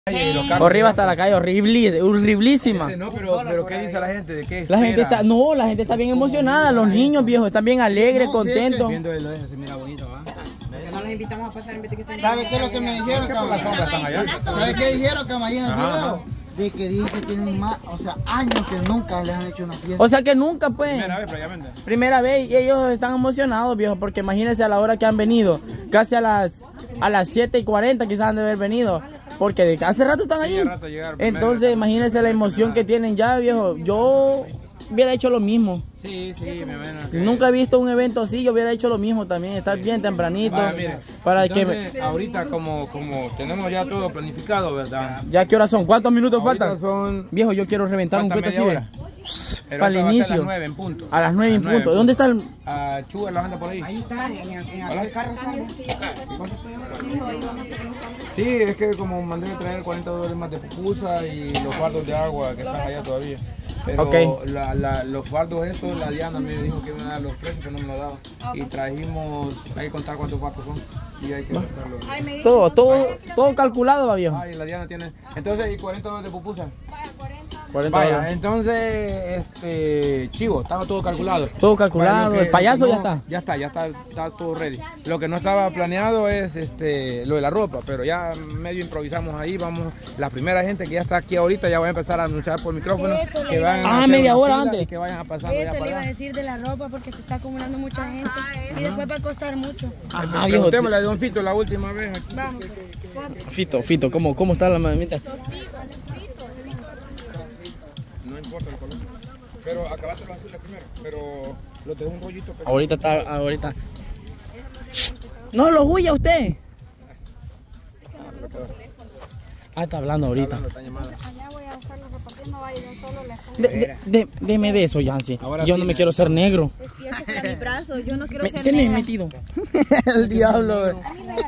Horrible hasta la calle, horriblísima. No, pero ¿qué dice la gente? ¿De qué la gente está, no, la gente está bien emocionada, los niños viejos están bien alegres, contentos. Viendo el se mira bonito, ¿va? No les invitamos a pasar en vez de que estén. ¿Sabe qué es lo que me dijeron, caballero? ¿Sabe qué dijeron, caballero, en el video? De que dicen que tienen más, o sea, años que nunca les han hecho una fiesta. O sea que nunca, pues. Primera vez, prácticamente. Primera vez, y ellos están emocionados, viejo, porque imagínense a la hora que han venido, casi a las 7:40 quizás han de haber venido, porque de hace rato están ahí. Entonces, imagínense la emoción que tienen ya, viejo. Yo hubiera hecho lo mismo. Sí, me Nunca he visto un evento así, yo hubiera hecho lo mismo también, estar bien tempranito. Para entonces, que ahorita como tenemos ya todo planificado, ¿verdad? ¿Ya qué horas son? ¿Cuántos minutos ahorita faltan? Son... Viejo, yo quiero reventar un cohete así. Para el inicio. A las 9 en punto. A las 9 en punto. ¿Dónde está el...? Chuga los anda por ahí. Ahí está, en el carro. Sí, es que como mandé a traer $40 más de pupusa y los fardos de agua que están allá todavía. Pero los fardos estos, la Diana me dijo que iban a dar los precios, pero no me lo ha dado. Y trajimos, hay que contar cuántos fardos son y hay que gastarlos. Todo calculado, va, viejo. Ay, la Diana tiene. Entonces, ¿y $40 de pupusa? Vaya, entonces, chivo, estaba todo calculado. Todo calculado, el payaso no, ya está todo ready. Lo que no estaba planeado es lo de la ropa, pero ya medio improvisamos ahí, vamos, la primera gente que ya está aquí ahorita ya voy a empezar a anunciar por micrófono que van a media hora antes. Que vayan a pasar ya Eso para le iba a allá. decir de la ropa porque se está acumulando mucha gente y después va a costar mucho. Preguntémosle a don Fito la última vez aquí. Vamos. Fito, ¿cómo está la mamita? No importa el color, pero acabaste los azules primero, pero lo tengo un rollito pequeño. Ahorita. No lo huya usted. Está hablando ahorita. Allá voy a buscar los repartiendo, vaya, yo solo les Deme de eso, Yancy. Yo no me quiero ser negro. Es cierto que mi brazo, yo no quiero ser Tenés negra. metido. El diablo.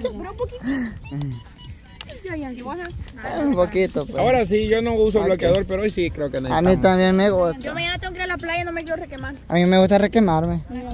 Un poquito. Pues. Ahora sí, yo no uso bloqueador, pero hoy sí creo que A mí también me gusta. Yo mañana tengo que ir a la playa y no me quiero requemar. A mí me gusta requemarme. Yo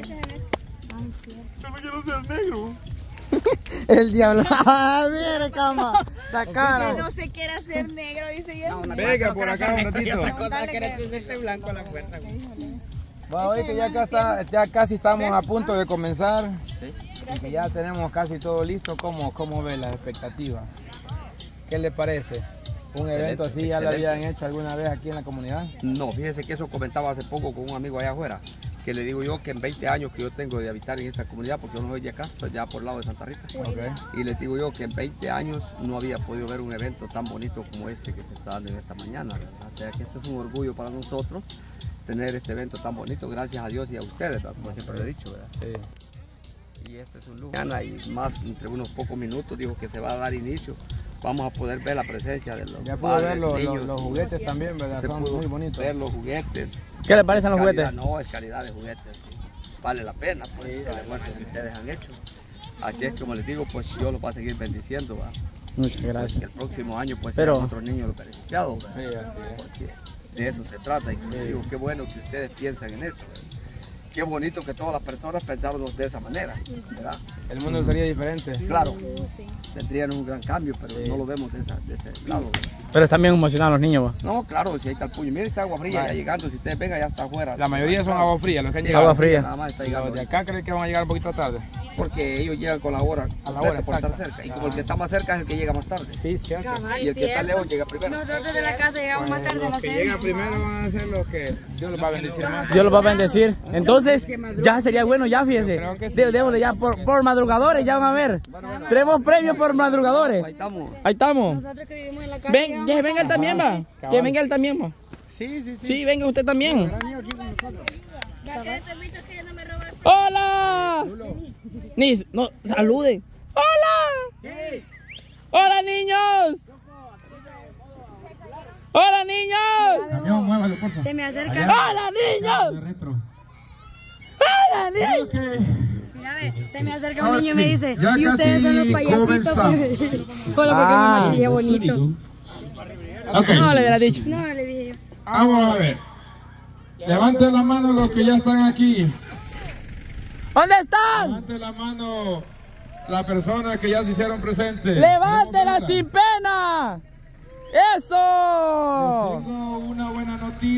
no quiero ser negro. El diablo. Mire, cama. La cara. Que no se quiere hacer negro, dice yo. Venga, por acá un ratito. Blanco a la puerta. Bueno, ahorita ya casi estamos a punto de comenzar. Y que ya tenemos casi todo listo. ¿Cómo ve las expectativas? ¿Qué le parece? ¿Un evento así ya lo habían hecho alguna vez aquí en la comunidad? No, fíjese que eso comentaba hace poco con un amigo allá afuera, que le digo yo que en 20 años que yo tengo de habitar en esta comunidad, porque yo no soy de acá, soy ya por el lado de Santa Rita, y les digo yo que en 20 años no había podido ver un evento tan bonito como este que se está dando en esta mañana, ¿verdad? O sea que este es un orgullo para nosotros tener este evento tan bonito, gracias a Dios y a ustedes, ¿verdad? Como siempre lo he dicho, ¿verdad? Sí. Y este es un lujo. Y más, entre unos pocos minutos, dijo que se va a dar inicio. Vamos a poder ver la presencia de los ya padres, ver los juguetes también, ¿verdad? Son muy bonitos. Ver los juguetes. ¿Qué le parecen los juguetes? No, es calidad de juguetes. Sí. Vale la pena, pues, el esfuerzo que ustedes han hecho. Así es como les digo, pues Dios los va a seguir bendiciendo, ¿verdad? Muchas gracias. Porque el próximo año, pues, serán otros niños los beneficiados, ¿verdad? Sí, así es. Porque de eso se trata. Y digo, qué bueno que ustedes piensan en eso, ¿verdad? Qué bonito que todas las personas pensáramos de esa manera, ¿verdad? El mundo sería diferente. Claro, tendrían un gran cambio, pero no lo vemos de ese lado. Pero están bien emocionados los niños, ¿va? No, claro, si hay tal puño. Mira, está agua fría ya llegando. Si ustedes vengan, ya está afuera. La mayoría son agua fría, los que han llegado. Agua fría. Nada más está llegando. Los de acá creen que van a llegar un poquito tarde. Porque ellos llegan con la hora, a la hora por estar cerca. Y como el que está más cerca es el que llega más tarde. Sí, cierto. Y el que está lejos llega primero. Nosotros de la casa llegamos más tarde a la Los que llegan primero van a ser los que Dios los va a bendecir más. Dios los va a bendecir. Entonces, ya sería bueno, ya fíjese. Démosle ya por madrugadores, ya van a ver. Tenemos premios por madrugadores. Ahí estamos. Ahí estamos. Nosotros que vivimos en la calle. Que venga él también, va. Que venga él también, va. Sí. Sí, venga usted también. ¡Hola! No, saluden. ¡Hola! ¡Hola, niños! ¡Hola, niños! Se me acerca. ¡Hola, niños! ¡Hola, niños! Mira, ve, se me acerca un niño y me dice, y ustedes son los payasitos. Hola, porque me maquillé bonito. No le hubiera dicho. No, le dije yo. Vamos a ver. Levanten la mano los que ya están aquí. ¿Dónde están? Levanten la mano las personas que ya se hicieron presentes. ¡Levántela sin pena!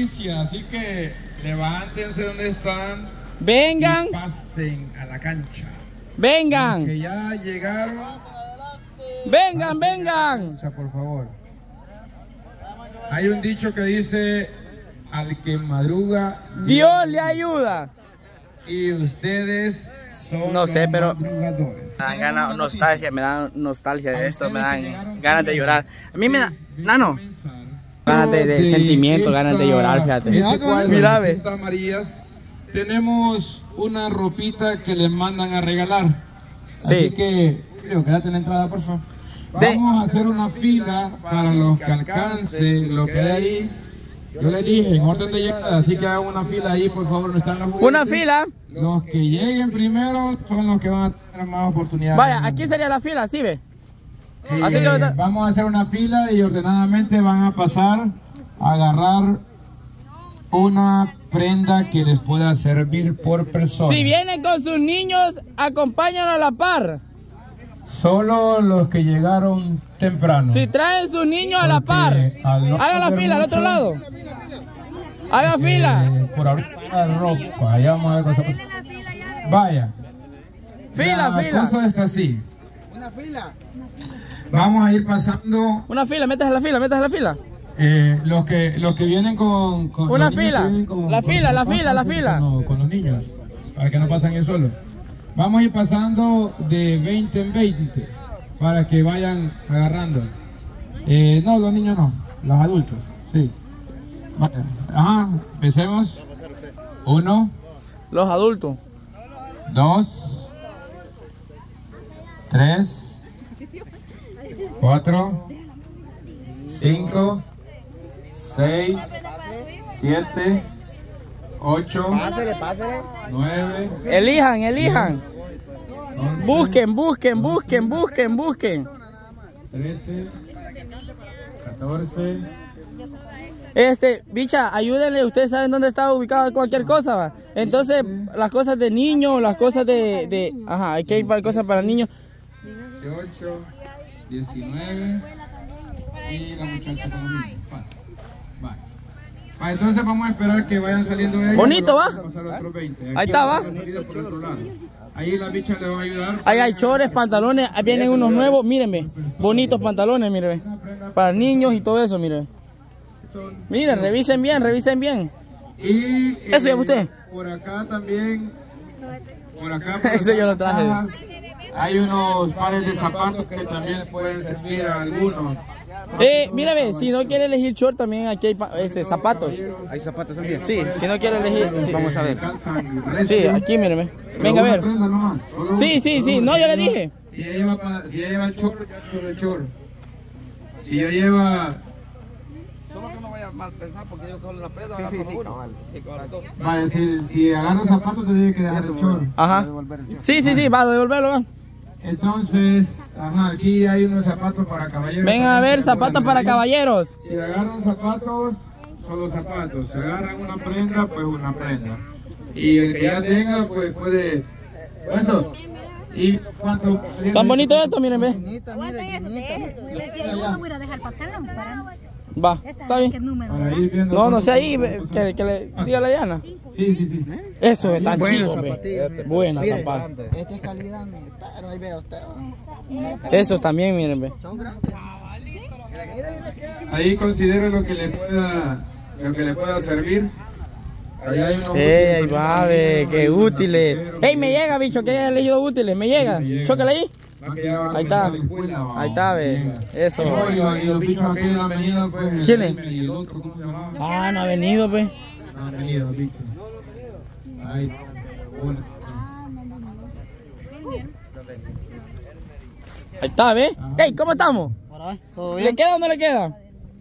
noticia, así que levántense donde están. Vengan. Y pasen a la cancha. Vengan. Que ya llegaron. Vengan, vengan. Por favor. Hay un dicho que dice, al que madruga, Dios le ayuda. Y ustedes son no sé, pero madrugadores. me dan ganas, me dan nostalgia de esto, me dan ganas de llorar. A mí me da, Nano, ganas de sentimiento, ganas de llorar, fíjate. Mira, ve. Marías, tenemos una ropita que les mandan a regalar. Sí. Así que, quédate en la entrada, por favor. Vamos a hacer una fila para los que alcance lo que hay ahí. Yo les dije, en orden de llegada, así que hagan una fila ahí, por favor, no están los juguetes. Una fila. Los que lleguen primero son los que van a tener más oportunidades. Vaya, aquí sería la fila, ¿sí ve? Así que vamos a hacer una fila y ordenadamente van a pasar a agarrar una prenda que les pueda servir por persona. Si vienen con sus niños, acompáñanos a la par. Solo los que llegaron temprano. Si traen sus niños a la par, hagan la fila al otro lado. Haga fila. Por ahorita ropa, allá vamos a ver cosas. Vaya. Fila. La cosa está así. Una fila. Vamos a ir pasando. Una fila, metas en la fila. Los que vienen con una fila. La fila. Con los niños. Para que no pasen el suelo. Vamos a ir pasando de 20 en 20 para que vayan agarrando. No, los niños no, los adultos, sí. Ajá, empecemos. 1. Los adultos. 2. 3. 4. 5. 6. 7. 8. Pásale. 9. Elijan. 11, Busquen. 13. 14. Bicha, ayúdenle, ustedes saben dónde está ubicada cualquier cosa, va. Entonces, las cosas de niños, las cosas ajá, hay que ir para cosas para niños. 18, 19 y la muchacha con los niños. Pasa. Va, entonces vamos a esperar que vayan saliendo ellos. Bonito, ¿va? Ahí está, ¿va? Ahí la bicha le va a ayudar. Ahí hay chores, pantalones, vienen unos nuevos, mírenme. Bonitos pantalones, mírenme. Para niños y todo eso, mírenme. Miren, revisen bien. Y eso ya usted. Por acá también. Eso yo lo traje. Hay unos pares de zapatos que también pueden servir a algunos. Mírame, si no quiere elegir short, también aquí hay zapatos. ¿Hay zapatos también? Sí, si no quiere elegir, sí. Vamos a ver. Sí, aquí mírame. Venga a ver. Sí, no, yo le dije. Si ella lleva el short, solo el short. Si ella lleva... Solo que no vaya a mal pensar porque yo con la prenda Vale, si agarra zapatos te tiene que dejar el short. Ajá. Sí, va a devolverlo, va. Entonces, aquí hay unos zapatos para caballeros. Vengan a ver, zapatos para caballeros. Si agarran zapatos, solo zapatos. Si agarran una prenda, pues una prenda. Y el que ya tenga, pues puede... Eso. ¿Y cuánto? Tan bonito esto, miren, ve. Va, está bien. No sé ahí, que le diga la Diana. Sí. Eso es tan chido, buena zapata. Esta es calidad, pero ahí vea usted. Esos también, miren, ve. Ahí considero lo que le pueda servir. Ahí va, ve, qué útiles. Me llega, bicho, que haya elegido útiles, me llega. Chócale ahí. Ahí está, ve. Eso. Y los bichos aquí en la avenida, pues. ¿Quién es? ¿Y el otro cómo se llama? No ha venido, pues. No han venido, bichos. Ahí. Ahí está, ¿ve? ¿Cómo estamos? ¿Le queda o no le queda?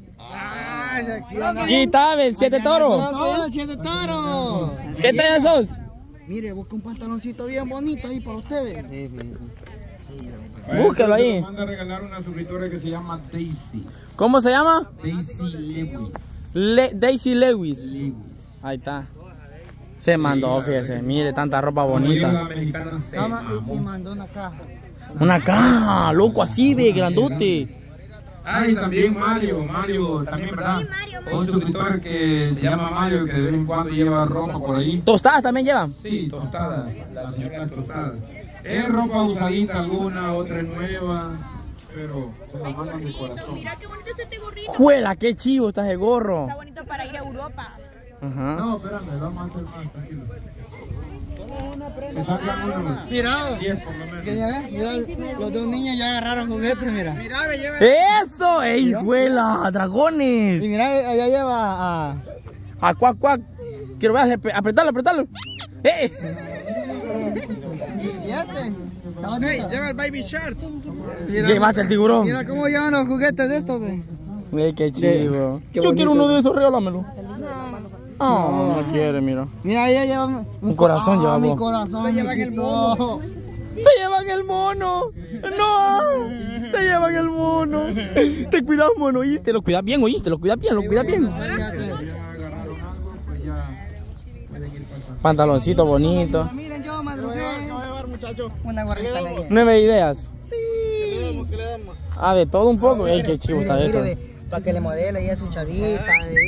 Aquí está, ve, 7 toros. 7 toros. ¿Qué talla sos? Mire, busca un pantaloncito bien bonito ahí para ustedes. Sí. Búsquelo ahí. Manda a regalar una suscriptora que se llama Daisy. ¿Cómo se llama? Daisy Lewis. Daisy Lewis. Ahí está. Se mandó, fíjese. Mire, tanta ropa bonita. Y mandó una caja. Una caja, loco, así, ve, grandote. Ah, y también Mario también, ¿verdad? Sí, Mario. Un suscriptor que se llama Mario, que de vez en cuando lleva ropa por ahí. ¿Tostadas también llevan? Sí, tostadas, la señora tostadas. Es ropa usadita alguna, otra es nueva, pero se la manda a mi corazón. Mira qué bonito está este gorrito. ¡Juela, qué chivo está ese gorro! Está bonito para ir a Europa. Ajá. No, espérame, vamos a hacer más, tranquilo. Que salgan unos Mira, 10 por lo menos. que ya ves, mira, los dos niños ya agarraron juguetes, mira. ¡Eso! ¡Ey, juela! ¡Dragones! Y mira, allá lleva a... ¡A cuac, cuac! Quiero ver, apretarlo. ¡Eh! Fíjate. Lleva el baby shark. Llevaste el tiburón. Mira cómo llevan los juguetes de estos, ve. ¡Ey, qué chivo! Yo quiero uno de esos, regálamelo. No, no quiere, mira. Mira, ella lleva Un corazón lleva mi vos. corazón. Se llevan el mono. ¡Se llevan el mono! ¡No! ¡Se llevan el mono! Ten cuidado, mono, ¿oíste? Lo cuidas bien, ¿oíste? Lo cuidas bien. Pantaloncito bonito. Miren, yo madrugué. Una gorrita me 9 ideas. Sí. Ah, de todo un poco. ¡Ey, qué chivo está esto! Para que le modele y a su chavita.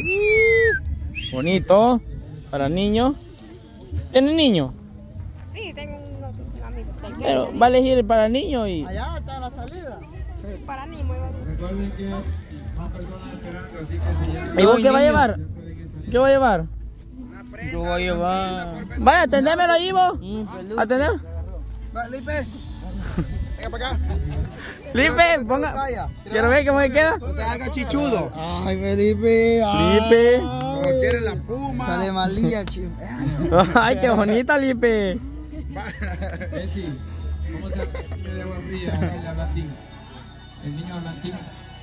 Bonito. Para niños. ¿Tiene niño? Sí, tengo un amigo. Pero va a elegir para niños y... Allá está la salida. Para Nimo. Recuerden que más personas esperando, así que se llama. ¿Y vos qué va a llevar? ¿Qué va a llevar? Yo voy a llevar. Vaya, atendémelo ahí vos. Atendeme. Lipe. Venga para acá. Lipe, ponga. Quiero ver cómo se queda. No te hagas chichudo. Ay, Felipe. Lipe. Como quiere la puma. Sale malía, chico. Ay, qué bonita, Lipe. Sí, ¿cómo se llama el de agua fría? El Atlantín. El niño Atlantín.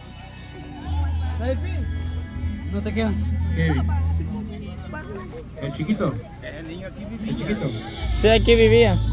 No te queda. Kevin. El chiquito. El chiquito. Sí, aquí vivía.